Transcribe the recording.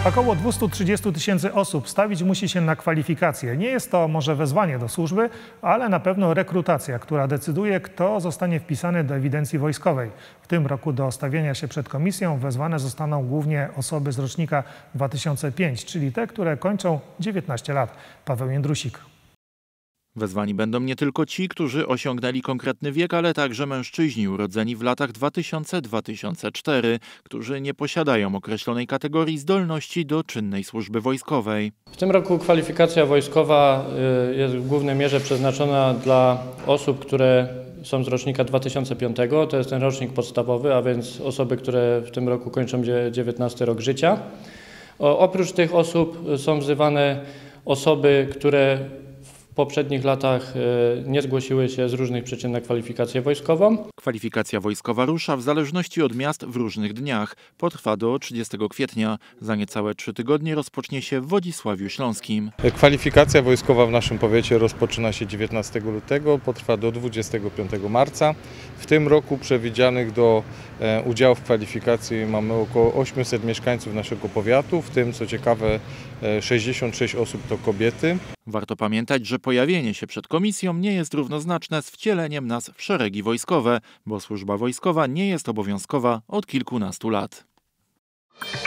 Około 230 000 osób stawić musi się na kwalifikacje. Nie jest to może wezwanie do służby, ale na pewno rekrutacja, która decyduje, kto zostanie wpisany do ewidencji wojskowej. W tym roku do stawienia się przed komisją wezwane zostaną głównie osoby z rocznika 2005, czyli te, które kończą 19 lat. Paweł Jędrusik. Wezwani będą nie tylko ci, którzy osiągnęli konkretny wiek, ale także mężczyźni urodzeni w latach 2000-2004, którzy nie posiadają określonej kategorii zdolności do czynnej służby wojskowej. W tym roku kwalifikacja wojskowa jest w głównej mierze przeznaczona dla osób, które są z rocznika 2005. To jest ten rocznik podstawowy, a więc osoby, które w tym roku kończą 19 rok życia. Oprócz tych osób są wzywane osoby, które w poprzednich latach nie zgłosiły się z różnych przyczyn na kwalifikację wojskową. Kwalifikacja wojskowa rusza w zależności od miast w różnych dniach. Potrwa do 30 kwietnia. Za niecałe 3 tygodnie rozpocznie się w Wodzisławiu Śląskim. Kwalifikacja wojskowa w naszym powiecie rozpoczyna się 19 lutego, potrwa do 25 marca. W tym roku przewidzianych do udziału w kwalifikacji mamy około 800 mieszkańców naszego powiatu, w tym co ciekawe 66 osób to kobiety. Warto pamiętać, że pojawienie się przed komisją nie jest równoznaczne z wcieleniem nas w szeregi wojskowe, bo służba wojskowa nie jest obowiązkowa od kilkunastu lat.